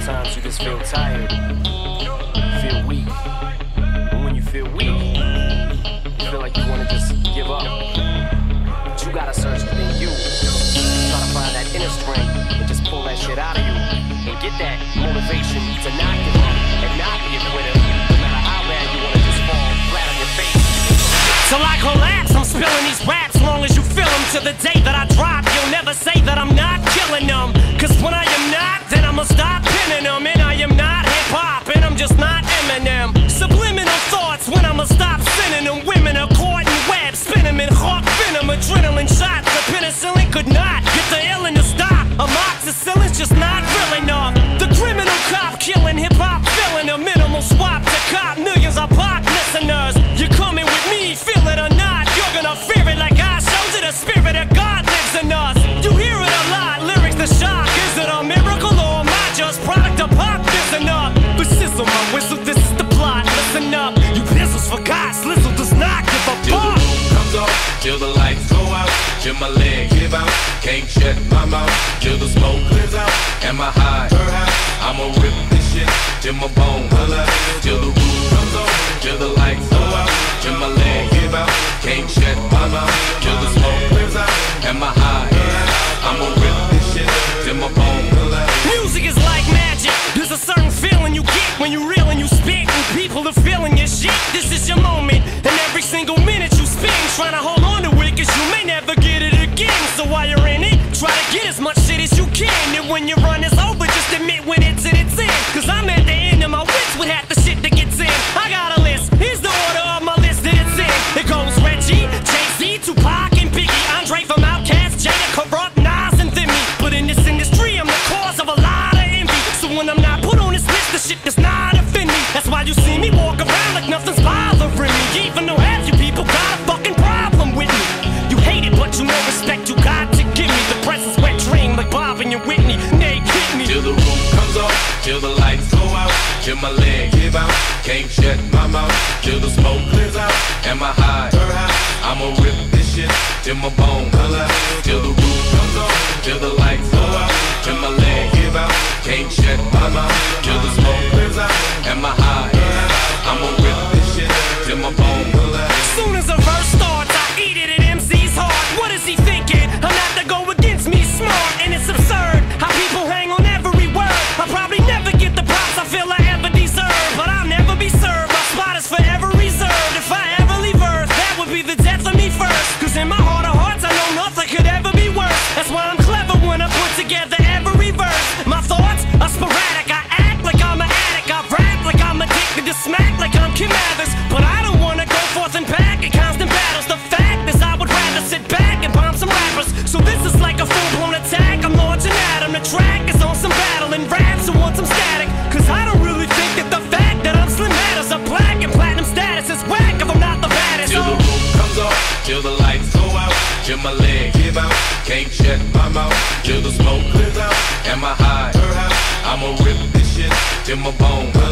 Sometimes you just feel tired, feel weak. And when you feel weak, you feel like you wanna just give up. But you gotta search within you. Try to find that inner strength and just pull that shit out of you. And get that motivation to not give up and not be a quitter. No matter how bad you wanna just fall flat on your face. Till I collapse, I'm spilling these raps. Long as you feel them to the day that I drop, you'll never say that I'm not killing them. Cause when I am not, then I'ma stop pinning them. And I am not hip-hop, and I'm just not Eminem. Subliminal thoughts when I'ma stop sending them. Women are caught in webs, spin them in hawk venom. Adrenaline shots, the penicillin could not get the illin' to stop. Amoxicillin's just not real enough. The criminal cop killing hip-hop, filling a minimal swap to cop millions of pop listeners. You're coming with me, feel it or not, you're gonna fear it like I showed you. The spirit of God lives in us. You hear it a lot, lyrics the shock. Is it a miracle or am I just product of pop? Listen up, but sizzle my whistle, this is the plot. Listen up, you pistols forgot, Slizzle does not give a fuck. Till the roof comes off, till the lights go out, till my leg give out, can't shut my mouth, till the smoke clears out, and my high, I'ma rip this shit till my bone holla. Till the roof comes off, till the lights go out, till my leg give out, can't shut my mouth, till the smoke clears out, and my high, I'ma rip this shit till my bone holla. Music is like magic. There's a certain feeling you get when you reel and you spit, and people are feeling your shit. This is your moment, and every single minute you spend trying to hold on to it, cause you may never get it again. So while you're in it, try to get as much shit as you can. And when your run is over, just admit when it's in its end. Cause I'm at the end of my wits with half the shit that gets in. I got a list, here's the order of my list that it's in. It goes Reggie, Jay-Z, Tupac, and Biggie, Andre from Outkast, Jada, Corrupt, Nas, and Thimmy. But in this industry, I'm the cause of a lot of envy. So when I'm not put on this list, the shit does not offend me. That's why you see me walk around like nothing's bothering me. Even though half you people got a fucking problem with me. You hate it, but you know respect you got to give me. The presence wet dream like Bob and your Whitney. They hit me. Till the roof comes off, till the lights go out, till my leg give out, can't shut my mouth, till the smoke clears out, and my high, I'ma rip this shit till my bone holla. Till the roof comes off, till the lights go out, till my leg give out, can't shut my mouth, till the smoke clears out, and my high, I'ma rip this shit till my bone holla. Soon as a verse starts, I eat it at MC's heart. What is he thinking? I'm not to go against me, smart, and it's absurd how people hang on every word. I'll probably never get the props I feel I ever deserve, but I'll never be served. My spot is forever reserved. If I ever leave Earth, that would be the death of me first. Cause in my heart of hearts, I know nothing could ever be worse. That's why I'm clever when I put together every verse. My thoughts are sporadic. I act like I'm an addict. I rap like I'm addicted to smack like I'm Kim Mathers. But I don't wanna go forth and back in constant battles. The fact is I would rather sit back and bomb some rappers. So this is like a full-blown attack. I'm launching at 'em. The track is on some battle and raps who want some static. Cause I don't really think that the fact that I'm Slim matters. A black and platinum status is whack if I'm not the baddest. Till the roof comes off, till the lights go out, till my leg give out, can't shut my mouth, till the smoke clears out, and my high, I'ma rip this shit till my bone